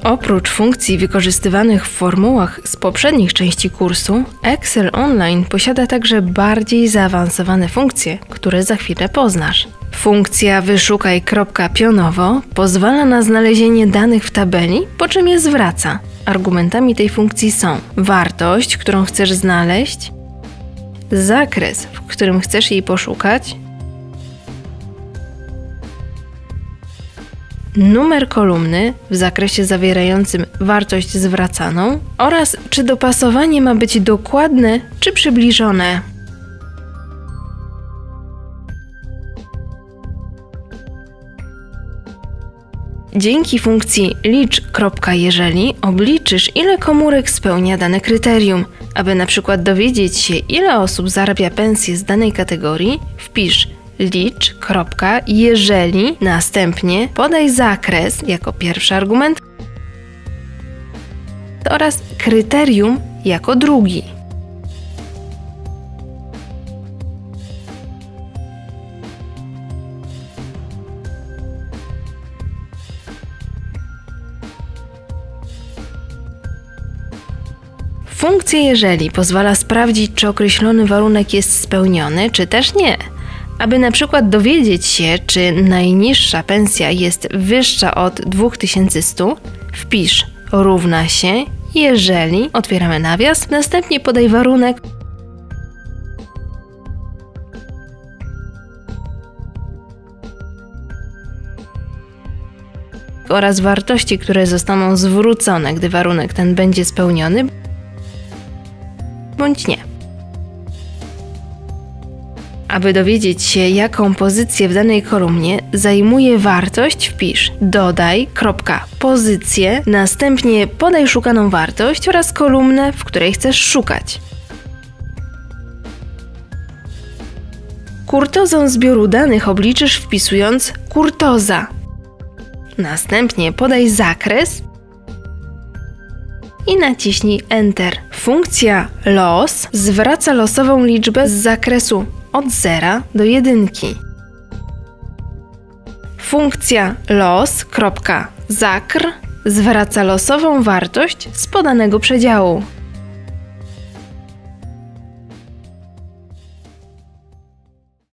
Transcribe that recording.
Oprócz funkcji wykorzystywanych w formułach z poprzednich części kursu, Excel Online posiada także bardziej zaawansowane funkcje, które za chwilę poznasz. Funkcja wyszukaj kropka pionowo pozwala na znalezienie danych w tabeli, po czym je zwraca. Argumentami tej funkcji są wartość, którą chcesz znaleźć, zakres, w którym chcesz jej poszukać, numer kolumny w zakresie zawierającym wartość zwracaną oraz czy dopasowanie ma być dokładne czy przybliżone. Dzięki funkcji licz.jeżeli obliczysz, ile komórek spełnia dane kryterium. Aby na przykład dowiedzieć się, ile osób zarabia pensję z danej kategorii, wpisz licz.jeżeli, następnie podaj zakres jako pierwszy argument oraz kryterium jako drugi. Funkcja jeżeli pozwala sprawdzić, czy określony warunek jest spełniony, czy też nie. Aby na przykład dowiedzieć się, czy najniższa pensja jest wyższa od 2100, wpisz równa się, jeżeli, otwieramy nawias, następnie podaj warunek oraz wartości, które zostaną zwrócone, gdy warunek ten będzie spełniony bądź nie. Aby dowiedzieć się, jaką pozycję w danej kolumnie zajmuje wartość, wpisz dodaj pozycję, następnie podaj szukaną wartość oraz kolumnę, w której chcesz szukać. Kurtozę zbioru danych obliczysz wpisując kurtoza. Następnie podaj zakres i naciśnij Enter. Funkcja los zwraca losową liczbę z zakresu od 0 do 1. Funkcja los.zakr zwraca losową wartość z podanego przedziału.